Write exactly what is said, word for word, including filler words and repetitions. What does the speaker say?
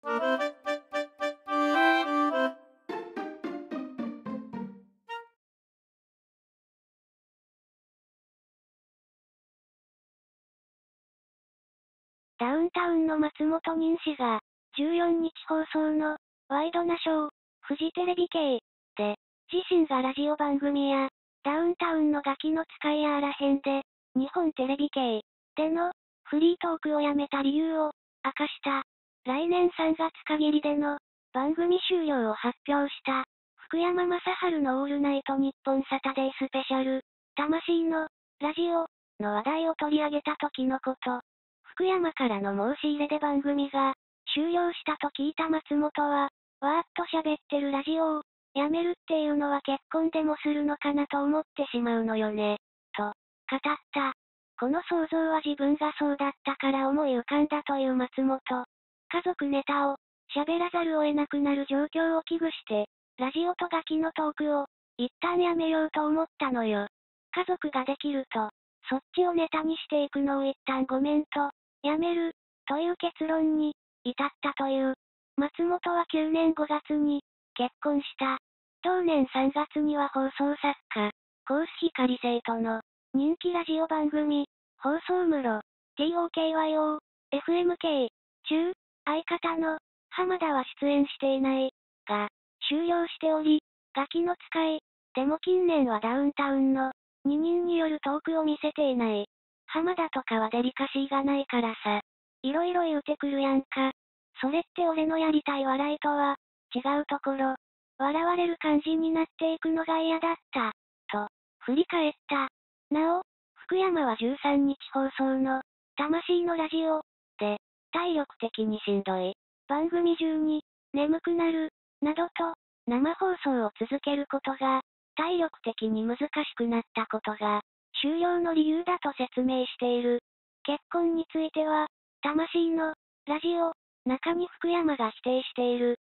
ダウンタウンの松本人志が、じゅうよっか放送の、ワイドナショー、フジテレビ系で、自身がラジオ番組や、ダウンタウンのガキの使いやあらへんで、日本テレビ系での、フリートークをやめた理由を、明かした。来年さんがつ限りでの、番組終了を発表した。福山雅治のオールナイトニッポンサタデースペシャル、魂の、ラジオ、の話題を取り上げた時のこと。福山からの申し入れで番組が、終了したと聞いた松本は、わーっと喋ってるラジオを、やめるっていうのは結婚でもするのかなと思ってしまうのよね、と、語った。この想像は自分がそうだったから思い浮かんだという松本。家族ネタを、喋らざるを得なくなる状況を危惧して、ラジオとガキのトークを、一旦やめようと思ったのよ。家族ができると、そっちをネタにしていくのを一旦ごめんと、やめる、という結論に、至ったという。松本はきゅうねんごがつに、結婚した。同年さんがつには放送作家、コース光生との、人気ラジオ番組、放送室、トーキョ、エフエムケー、中、相方の、浜田は出演していない、が、終了しており、ガキの使い、でも近年はダウンタウンの、ににんによるトークを見せていない。浜田とかはデリカシーがないからさ。いろいろ言うてくるやんか。それって俺のやりたい笑いとは、違うところ。笑われる感じになっていくのが嫌だった。と、振り返った。なお、福山はじゅうさんにち放送の、魂のラジオ、で、体力的にしんどい。番組中に、眠くなる、などと、生放送を続けることが、体力的に難しくなったことが、終了の理由だと説明している。結婚については、魂の、ラジオ、中に福山が否定している。